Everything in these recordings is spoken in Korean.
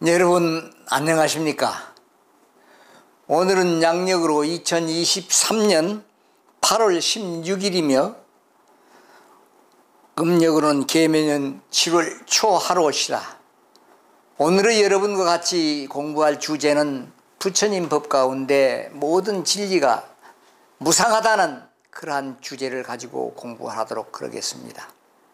여러분 안녕하십니까? 오늘은 양력으로 2023년 8월 16일이며 음력으로는 계매년 7월 초하루시다. 오늘은 여러분과 같이 공부할 주제는 부처님 법 가운데 모든 진리가 무상하다는 그러한 주제를 가지고 공부하도록 그러겠습니다.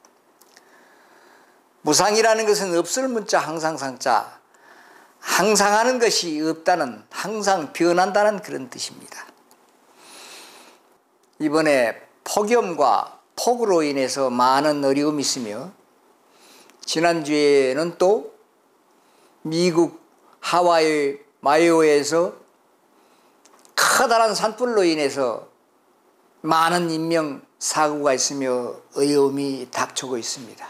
무상이라는 것은 없을 문자 항상 상자, 항상 하는 것이 없다는, 항상 변한다는 그런 뜻입니다. 이번에 폭염과 폭우로 인해서 많은 어려움이 있으며, 지난주에는 또 미국 하와이 마이오에서 커다란 산불로 인해서 많은 인명사고가 있으며 어려움이 닥쳐오고 있습니다.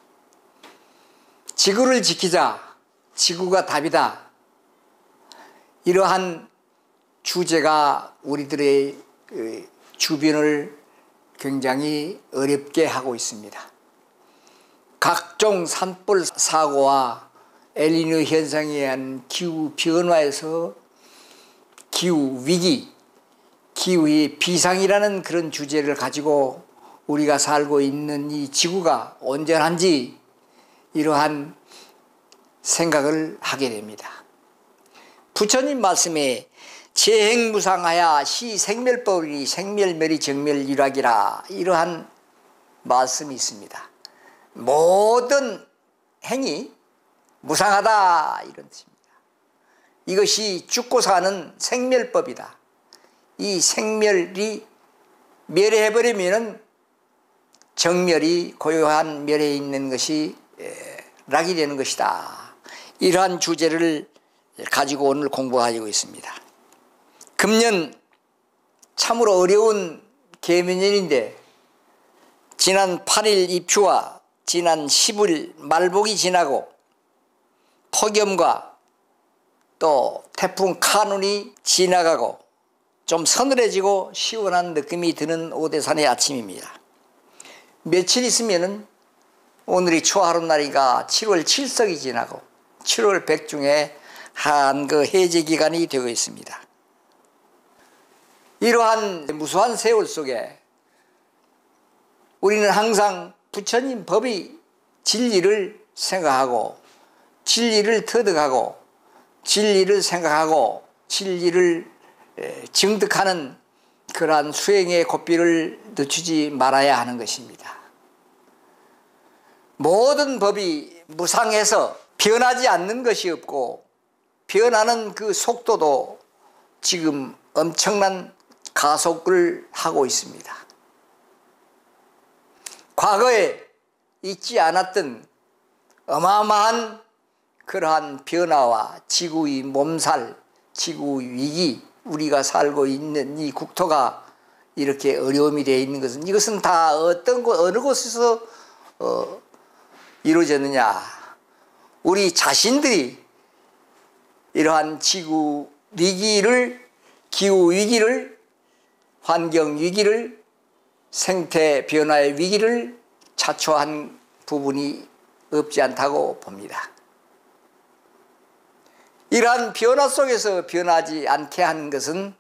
지구를 지키자, 지구가 답이다. 이러한 주제가 우리들의 주변을 굉장히 어렵게 하고 있습니다. 각종 산불 사고와 엘니뇨 현상에 의한 기후 변화에서 기후 위기, 기후의 비상이라는 그런 주제를 가지고 우리가 살고 있는 이 지구가 온전한지 이러한 생각을 하게 됩니다. 부처님 말씀에 재행무상하야 시생멸법이니 생멸멸이 정멸일학이라 이러한 말씀이 있습니다. 모든 행위 무상하다 이런 뜻입니다. 이것이 죽고 사는 생멸법이다. 이 생멸이 멸해버리면 정멸이 고요한 멸에 있는 것이 락이 되는 것이다. 이러한 주제를 가지고 오늘 공부하고 있습니다. 금년 참으로 어려운 계명년인데 지난 8일 입추와 지난 10일 말복이 지나고 폭염과 또 태풍 카눈이 지나가고 좀 서늘해지고 시원한 느낌이 드는 오대산의 아침입니다. 며칠 있으면은 오늘이 초하룻날이가 7월 7석이 지나고 7월 백중에 한 그 해제 기간이 되고 있습니다. 이러한 무수한 세월 속에 우리는 항상 부처님 법의 진리를 생각하고 진리를 터득하고 진리를 생각하고 진리를 증득하는 그러한 수행의 고삐를 늦추지 말아야 하는 것입니다. 모든 법이 무상해서 변하지 않는 것이 없고 변하는 그 속도도 지금 엄청난 가속을 하고 있습니다. 과거에 있지 않았던 어마어마한 그러한 변화와 지구의 몸살, 지구의 위기, 우리가 살고 있는 이 국토가 이렇게 어려움이 되어 있는 것은 이것은 다 어떤 곳, 어느 곳에서 이루어졌느냐. 우리 자신들이 이러한 지구 위기를, 기후 위기를, 환경 위기를, 생태 변화의 위기를 자초한 부분이 없지 않다고 봅니다. 이러한 변화 속에서 변하지 않게 하는 것은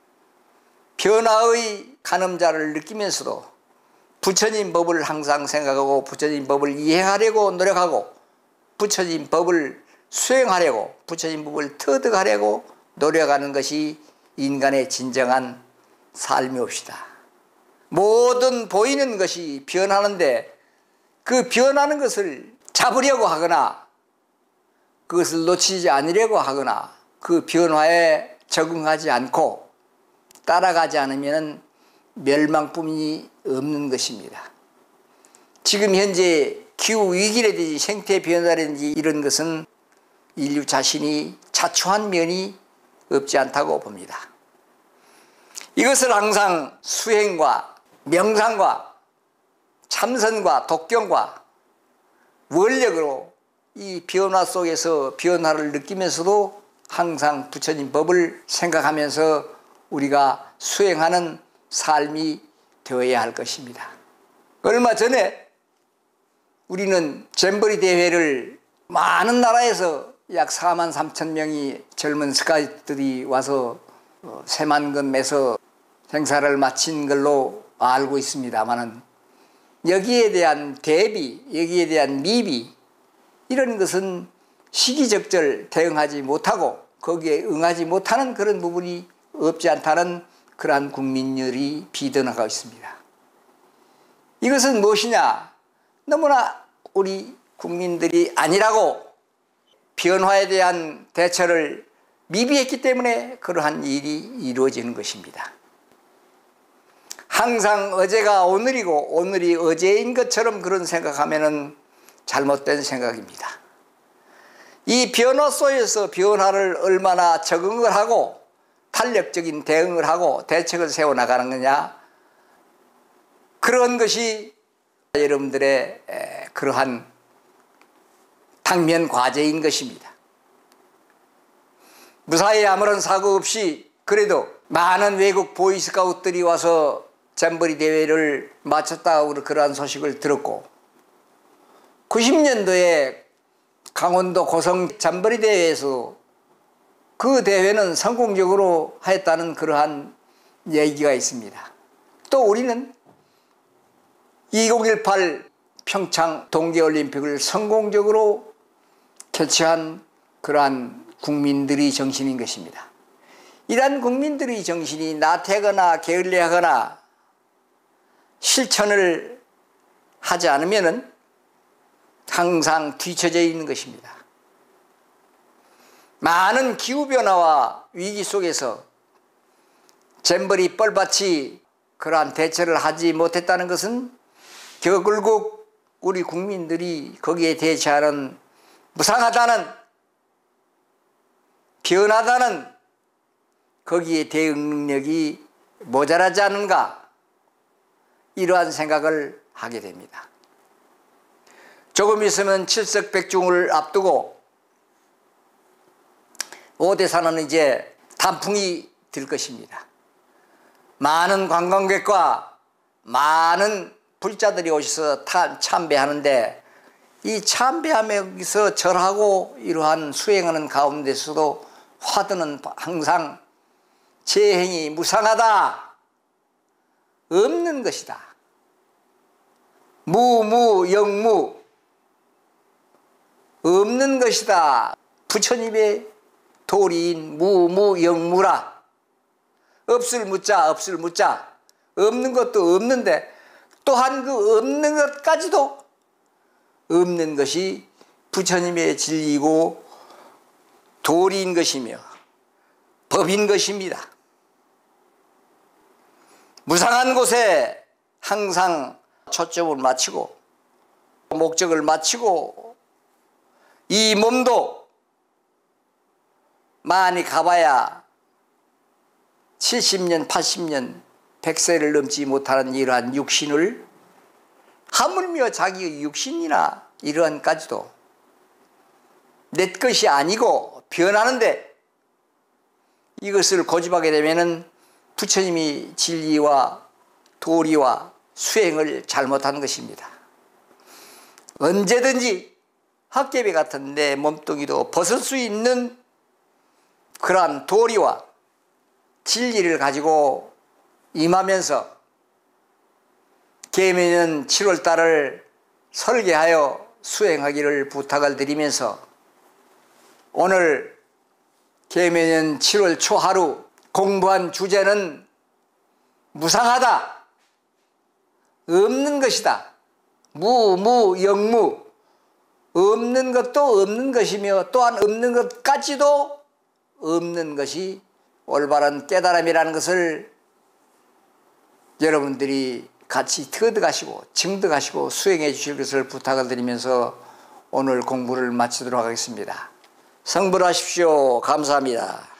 변화의 간음자를 느끼면서도 부처님 법을 항상 생각하고 부처님 법을 이해하려고 노력하고 부처님 법을 수행하려고 부처님 법을 터득하려고 노력하는 것이 인간의 진정한 삶이옵시다. 모든 보이는 것이 변하는데 그 변하는 것을 잡으려고 하거나 그것을 놓치지 않으려고 하거나 그 변화에 적응하지 않고 따라가지 않으면 멸망뿐이 없는 것입니다. 지금 현재 기후위기라든지 생태 변화라든지 이런 것은 인류 자신이 자초한 면이 없지 않다고 봅니다. 이것을 항상 수행과 명상과 참선과 독경과 원력으로 이 변화 속에서 변화를 느끼면서도 항상 부처님 법을 생각하면서 우리가 수행하는 삶이 되어야 할 것입니다. 얼마 전에 우리는 잼버리 대회를 많은 나라에서 약 4만 3천 명이 젊은 스카우트들이 와서 새만금 매서 행사를 마친 걸로 알고 있습니다만은 여기에 대한 대비, 여기에 대한 미비 이런 것은 시기적절 대응하지 못하고 거기에 응하지 못하는 그런 부분이 없지 않다는 그러한 국민열이 비드나가고 있습니다. 이것은 무엇이냐? 너무나 우리 국민들이 아니라고 변화에 대한 대처를 미비했기 때문에 그러한 일이 이루어지는 것입니다. 항상 어제가 오늘이고 오늘이 어제인 것처럼 그런 생각하면은 잘못된 생각입니다. 이 변화 속에서 변화를 얼마나 적응을 하고 탄력적인 대응을 하고 대책을 세워나가는 거냐, 그런 것이 여러분들의 그러한 당면 과제인 것입니다. 무사히 아무런 사고 없이 그래도 많은 외국 보이스카우트들이 와서 잼버리 대회를 마쳤다고 그러한 소식을 들었고, 90년도에 강원도 고성 잼버리 대회에서 그 대회는 성공적으로 했다는 그러한 얘기가 있습니다. 또 우리는 2018 평창 동계올림픽을 성공적으로 개최한 그러한 국민들의 정신인 것입니다. 이러한 국민들의 정신이 나태하거나 게을리하거나 실천을 하지 않으면 항상 뒤처져 있는 것입니다. 많은 기후변화와 위기 속에서 잼버리 뻘밭이 그러한 대처를 하지 못했다는 것은 결국 우리 국민들이 거기에 대처하는 무상하다는, 변하다는 거기에 대응 능력이 모자라지 않은가, 이러한 생각을 하게 됩니다. 조금 있으면 칠석백중을 앞두고 오대산은 이제 단풍이 들 것입니다. 많은 관광객과 많은 불자들이 오셔서 참배하는데, 이 참배하면서 절하고 이러한 수행하는 가운데서도 화두는 항상 제 행이 무상하다, 없는 것이다, 무무영무, 없는 것이다. 부처님의 도리인 무무영무라. 없을 무자, 없을 무자, 없는 것도 없는데 또한 그 없는 것까지도 없는 것이 부처님의 진리이고 도리인 것이며 법인 것입니다. 무상한 곳에 항상 초점을 맞추고 목적을 맞추고, 이 몸도 많이 가봐야 70년, 80년, 100세를 넘지 못하는 이러한 육신을, 하물며 자기의 육신이나 이러한까지도 내 것이 아니고 변하는데, 이것을 고집하게 되면은 부처님이 진리와 도리와 수행을 잘못한 것입니다. 언제든지 헛개비 같은 내 몸뚱이도 벗을 수 있는 그러한 도리와 진리를 가지고 임하면서 계매년 7월달을 설계하여 수행하기를 부탁을 드리면서, 오늘 계매년 7월 초하루 공부한 주제는 무상하다, 없는 것이다, 무무영무, 없는 것도 없는 것이며 또한 없는 것까지도 없는 것이 올바른 깨달음이라는 것을 여러분들이 같이 터득하시고 증득하시고 수행해 주실 것을 부탁을 드리면서 오늘 공부를 마치도록 하겠습니다. 성불하십시오. 감사합니다.